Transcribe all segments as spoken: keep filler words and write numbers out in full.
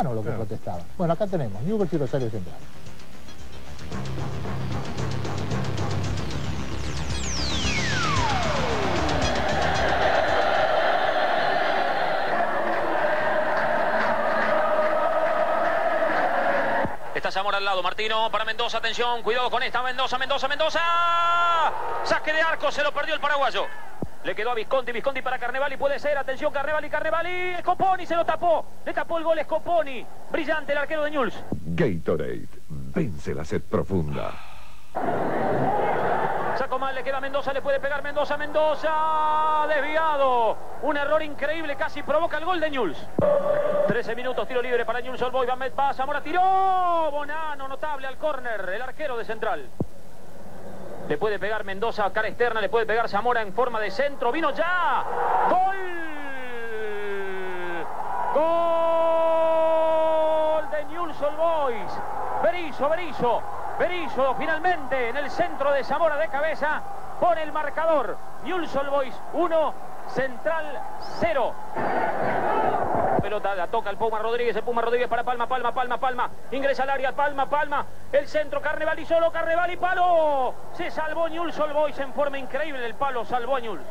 No, lo que claro. protestaba. Bueno, acá tenemos Newell's y Rosario Central. Está Zamora al lado, Martino para Mendoza, atención, cuidado con esta, Mendoza, Mendoza, Mendoza. Saque de arco, se lo perdió el paraguayo. Le quedó a Visconti, Visconti para Carnevali, puede ser, atención, Carnevali, Carnevali, Scoponi se lo tapó, le tapó el gol Scoponi, brillante el arquero de Newell's. Gatorade, vence la sed profunda. Sacó mal, le queda a Mendoza, le puede pegar Mendoza, Mendoza, desviado, un error increíble, casi provoca el gol de Newell's. trece minutos, tiro libre para Newell's Old Boys, va, va, Zamora tiró, Bonano, notable al córner, el arquero de Central. Le puede pegar Mendoza a cara externa, le puede pegar Zamora en forma de centro. ¡Vino ya! ¡Gol! ¡Gol de Newell's Old Boys! Berizzo, Berizzo, Berizzo finalmente en el centro de Zamora de cabeza. Pone el marcador. Newell's Old Boys uno, Central cero. Pelota la toca el Puma Rodríguez, el Puma Rodríguez para Palma, Palma, Palma, Palma, ingresa al área, Palma, Palma, el centro, Carnevali solo, Carnevali, palo, se salvó Newell's Old Boys en forma increíble, el palo salvó a Newell's.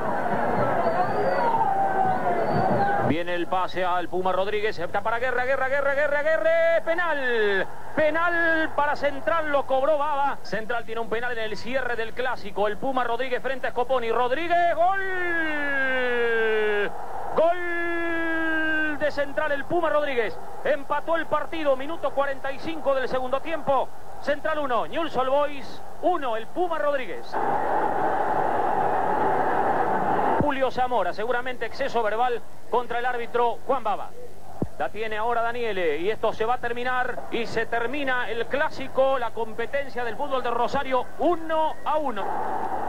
Viene el pase al Puma Rodríguez, está para Guerra, Guerra, Guerra, Guerra, Guerra, penal, penal para Central, lo cobró Baba. Central tiene un penal en el cierre del clásico, el Puma Rodríguez frente a Scoponi, Rodríguez, gol, gol de Central, el Puma Rodríguez, empató el partido, minuto cuarenta y cinco del segundo tiempo, Central uno, Newell's Old Boys uno, el Puma Rodríguez. Julio Zamora, seguramente exceso verbal contra el árbitro Juan Baba. La tiene ahora Daniele y esto se va a terminar y se termina el clásico, la competencia del fútbol de Rosario uno a uno.